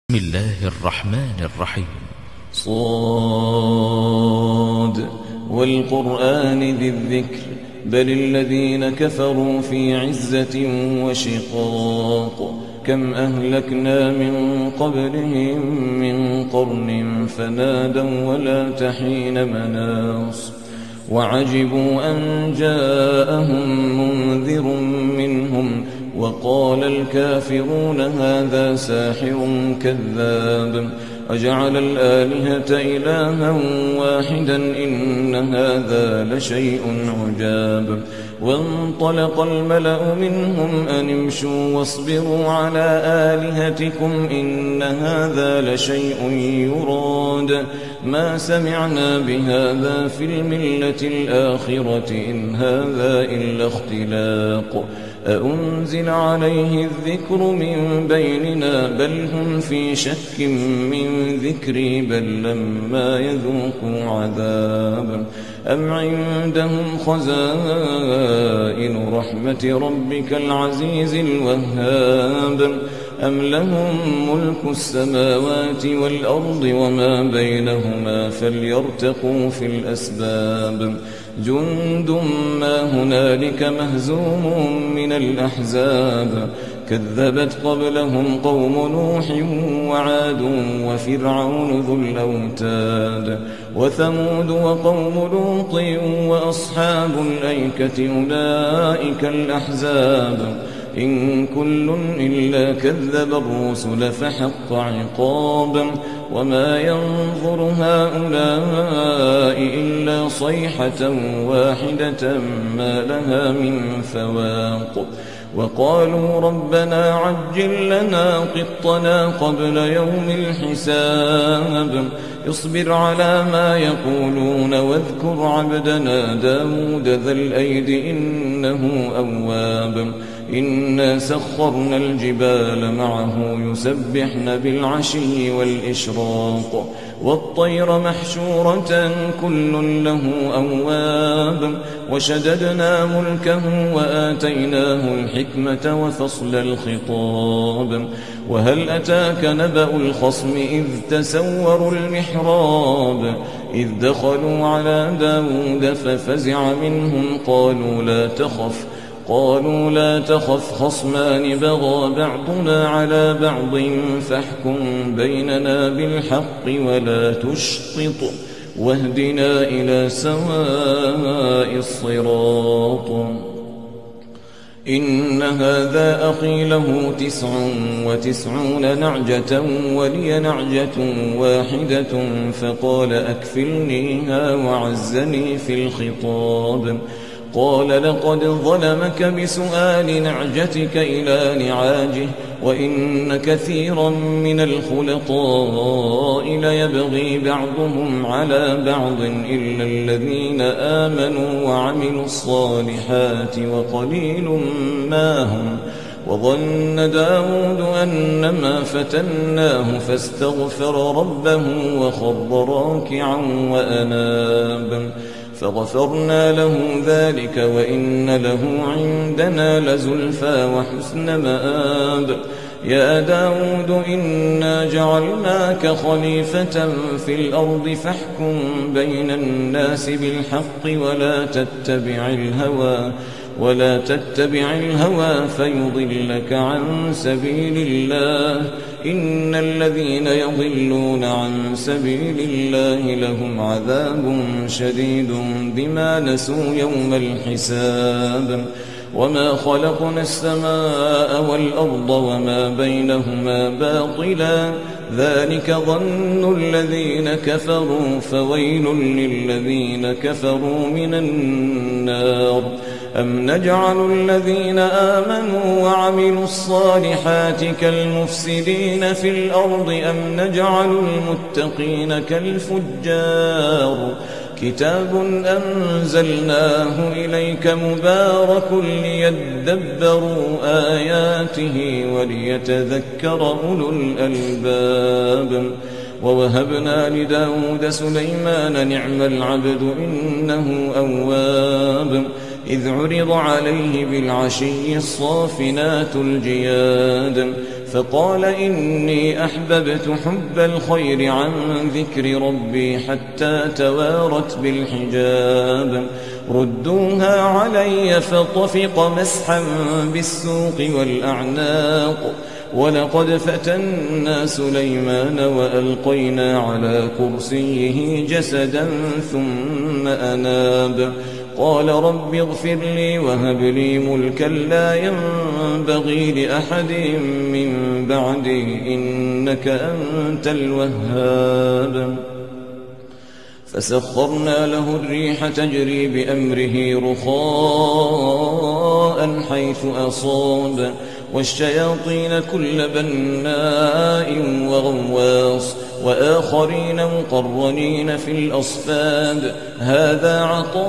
بسم الله الرحمن الرحيم. صاد والقرآن ذي الذكر بل الذين كفروا في عزة وشقاق كم أهلكنا من قبلهم من قرن فنادوا ولا تحين مناص وعجبوا أن جاءهم منذر منهم وقال الكافرون هذا ساحر كذاب أجعل الآلهة إلها واحدا إن هذا لشيء عجاب وانطلق الملأ منهم أن امشوا واصبروا على آلهتكم إن هذا لشيء يراد ما سمعنا بهذا في الملة الآخرة إن هذا إلا اختلاق أأنزل عليه الذكر من بيننا بل هم في شك من ذكري بل لما يذوقوا عذاب أم عندهم خزائن رحمة ربك العزيز الوهاب أم لهم ملك السماوات والأرض وما بينهما فليرتقوا في الأسباب جند ما هنالك مهزوم من الأحزاب كذبت قبلهم قوم نوح وعاد وفرعون ذو الأوتاد وثمود وقوم لوط وأصحاب الأيكة أولئك الأحزاب إن كل إلا كذب الرسل فحق عقاب وما ينظر هؤلاء إلا صيحة واحدة ما لها من فواق وقالوا ربنا عجل لنا قطنا قبل يوم الحساب اصبر على ما يقولون واذكر عبدنا داود ذا الأيد إنه أواب إنا سخرنا الجبال معه يسبحن بالعشي والإشراق والطير محشورة كل له أواب وشددنا ملكه وآتيناه الحكمة وفصل الخطاب وهل أتاك نبأ الخصم إذ تسوروا المحراب إذ دخلوا على داود ففزع منهم قالوا لا تخف خصمان بغى بعضنا على بعض فاحكم بيننا بالحق ولا تشطط واهدنا إلى سواء الصراط إن هذا أخي له 99 نعجة ولي نعجة واحدة فقال أكفلنيها وعزني في الخطاب قال لقد ظلمك بسؤال نعجتك إلى نعاجه وإن كثيرا من الخلطاء ليبغي بعضهم على بعض إلا الذين آمنوا وعملوا الصالحات وقليل ما هم وظن داود أنما فتناه فاستغفر ربه وخر راكعا وأناب فغفرنا له ذلك وإن له عندنا لزلفى وحسن مآب يا داود إنا جعلناك خليفة في الأرض فاحكم بين الناس بالحق ولا تتبع الهوى فيضلك عن سبيل الله إن الذين يضلون عن سبيل الله لهم عذاب شديد بما نسوا يوم الحساب وما خلقنا السماء والأرض وما بينهما باطلا ذلك ظن الذين كفروا فويل للذين كفروا من النار أم نجعل الذين آمنوا وعملوا الصالحات كالمفسدين في الأرض أم نجعل المتقين كالفجار كتاب أنزلناه إليك مبارك ليدبروا آياته وليتذكر أولو الألباب ووهبنا لداود سليمان نعم العبد إنه أواب إذ عرض عليه بالعشي الصافنات الجياد فقال إني أحببت حب الخير عن ذكر ربي حتى توارت بالحجاب ردوها علي فطفق مسحا بالسوق والأعناق ولقد فتنا سليمان وألقينا على كرسيه جسدا ثم أناب قال رب اغفر لي وهب لي ملكا لا ينبغي لأحد من بعدي إنك أنت الوهاب فسخرنا له الريح تجري بأمره رخاء حيث أصاب والشياطين كل بناء وغواص وآخرين مقرنين في الأصفاد هذا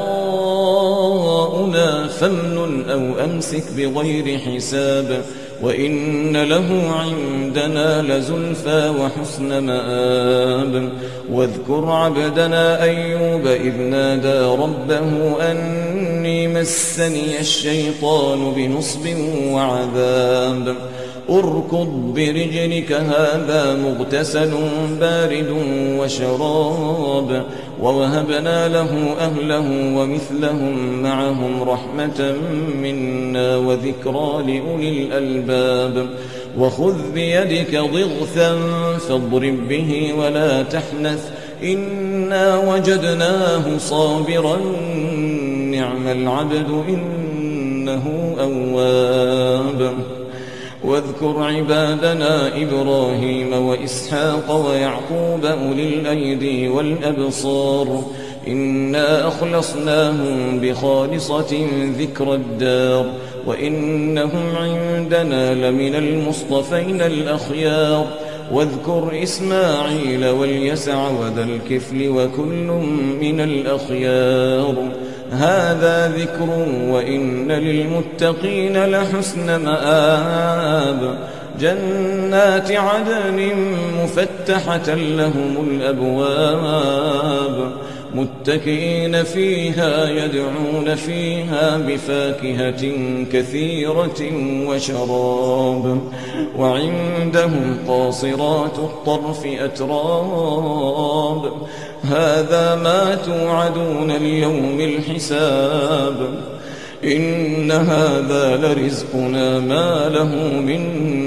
عطاؤنا فامنن أو أمسك بغير حساب وإن له عندنا لزلفى وحسن مآب واذكر عبدنا أيوب إذ نادى ربه أني مسني الشيطان بنصب وعذاب اركض برجلك هذا مغتسل بارد وشراب ووهبنا له أهله ومثلهم معهم رحمة منا وذكرى لأولي الألباب وخذ بيدك ضغثا فاضرب به ولا تحنث إنا وجدناه صابرا نعم العبد إنه أواب واذكر عبادنا إبراهيم وإسحاق ويعقوب أولي الأيدي والأبصار إنا أخلصناهم بخالصة ذكر الدار وإنهم عندنا لمن المصطفين الأخيار واذكر إسماعيل واليسع وذا الكفل وكل من الأخيار هذا ذكر وإن للمتقين لحسن مآب جنات عدن مفتحة لهم الأبواب متكئين فيها يدعون فيها بفاكهة كثيرة وشراب وعندهم قاصرات الطرف أتراب هذا ما توعدون ليوم الحساب إن هذا لرزقنا ما له من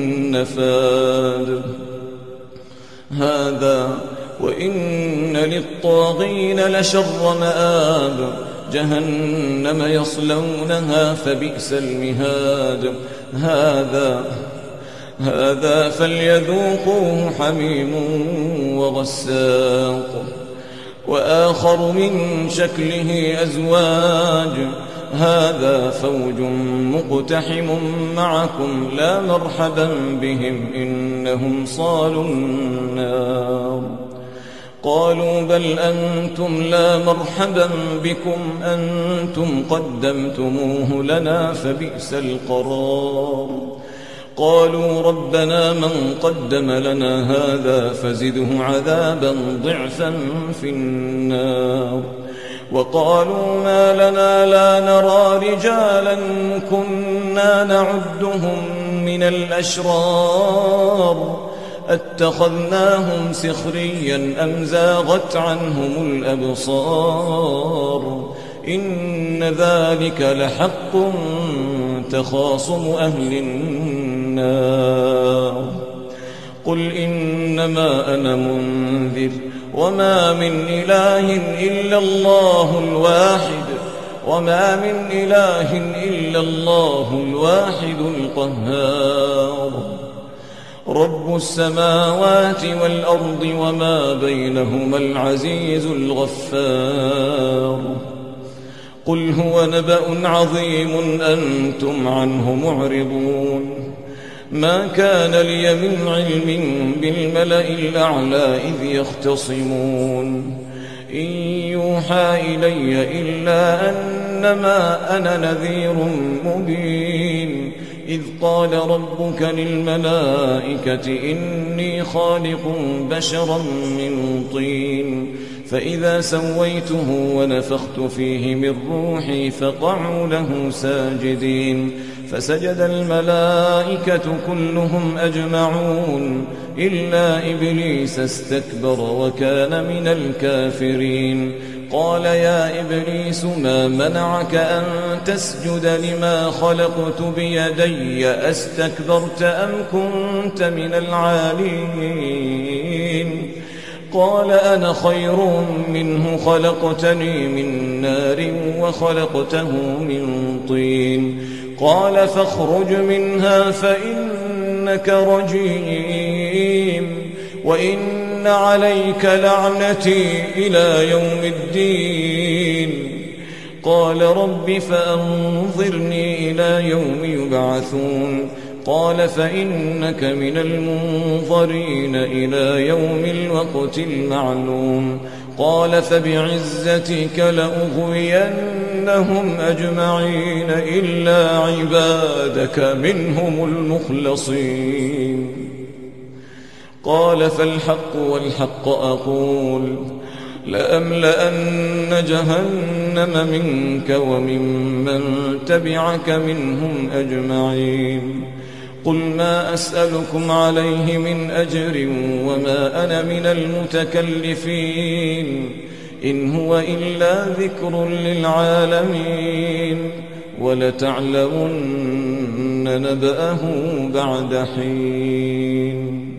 نفاد هذا وإن للطاغين لشر مآب جهنم يصلونها فبئس المهاد هذا فليذوقوه حميم وغساق وآخر من شكله أزواج هذا فوج مقتحم معكم لا مرحبا بهم إنهم صالوا النار قالوا بل أنتم لا مرحبا بكم أنتم قدمتموه لنا فبئس القرار قالوا ربنا من قدم لنا هذا فزده عذابا ضعفا في النار وقالوا ما لنا لا نرى رجالا كنا نعدهم من الأشرار اتخذناهم سخريا أم زاغت عنهم الأبصار إن ذلك لحق تخاصم أهل النار قل إنما أنا منذر وما من إله إلا الله الواحد القهار رب السماوات والأرض وما بينهما العزيز الغفار قل هو نبأ عظيم أنتم عنه معرضون ما كان لي من علم بالملأ الأعلى إذ يختصمون إن يوحى إلي إلا أنما أنا نذير مبين إذ قال ربك للملائكة إني خالق بشرا من طين فإذا سويته ونفخت فيه من روحي فقعوا له ساجدين فسجد الملائكة كلهم أجمعون إلا إبليس استكبر وكان من الكافرين. قال يا إبليس ما منعك أن تسجد لما خلقت بيدي أستكبرت أم كنت من العالين؟ قال أنا خير منه خلقتني من نار وخلقته من طين. قال فاخرج منها فإنك رجيم وإن عليك لعنتي إلى يوم الدين. قال رب فأنظرني إلى يوم يبعثون. قال فإنك من المنظرين إلى يوم الوقت المعلوم. قال فبعزتك لأغوينهم أجمعين إلا عبادك منهم المخلصين. قال فالحق والحق أقول لأملأن جهنم منك وممن تبعك منهم أجمعين. قل ما أسألكم عليه من أجر وما أنا من المتكلفين إن هو إلا ذكر للعالمين ولتعلمن نبأه بعد حين.